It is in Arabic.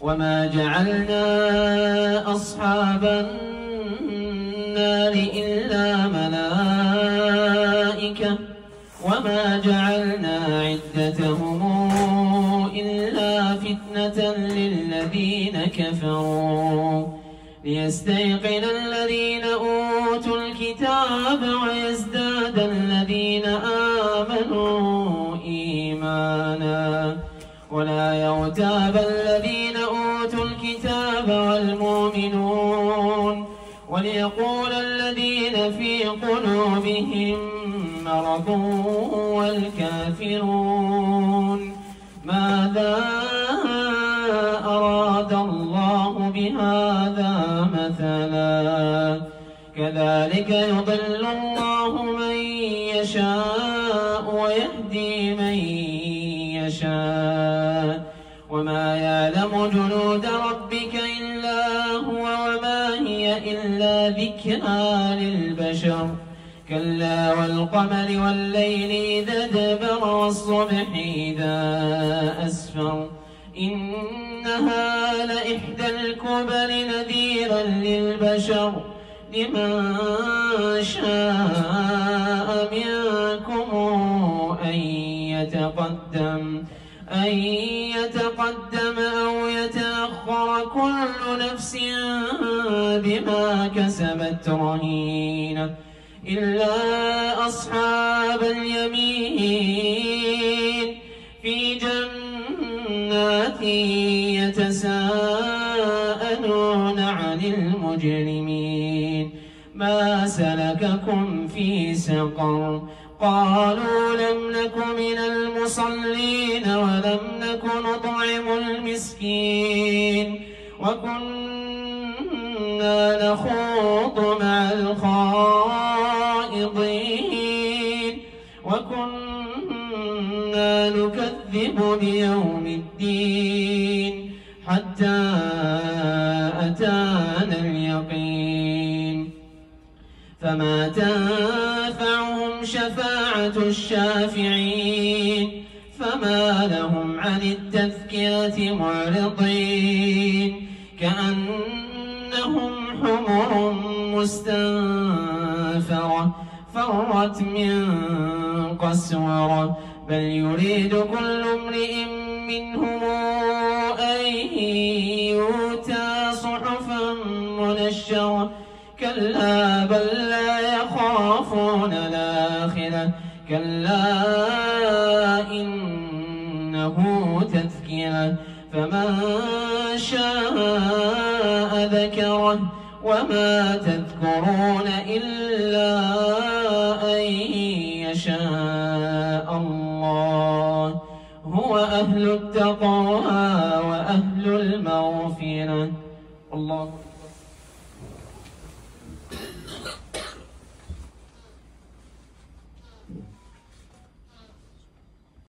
وما جعلنا أصحاب النار إلا ملائكة وما جعلنا عدتهم إلا فتنة للذين كفروا ليستيقن الذين أوتوا الكتاب ويزداد الذين آمنوا إيمانا ولا يرتاب الذين أوتوا الكتاب والمؤمنون وليقول الذين في قلوبهم مرض والكافرون ماذا أراد الله بهذا مثلا كذلك يضل الله من يشاء ويهدي من يشاء وما يعلم جنود ربك إلا هو وما هي إلا ذكرى للبشر كلا والقمر والليل إذا أدبر والصبح إذا أسفر إنها لإحدى الكبر نذيرا للبشر لمن شاء منكم أن يتقدم أو يتأخر كل نفس بما كسبت رهينة إلا أصحاب اليمين في جنات يتساءلون عن المجرمين ما سلككم في سقر قالوا لم نك من المصلين ولم نك نطعم المسكين وكنا نخوض مع الخائضين وكنا نكذب بيوم الدين حتى أتانا اليقين فما تنفعهم شفاعة الشافعين فما لهم عن التذكرة معرضين كأنهم حمر مستنفرة فرت من قسورة بل يريد كل امرئ منهم أن يؤتى صحفا منشرة كلا بل لا يخافون الآخرة كلا إنه تذكرة فمن شاء ذكره وما تذكرون إلا أن يشاء الله هو أهل التقوى وأهل المغفرة الله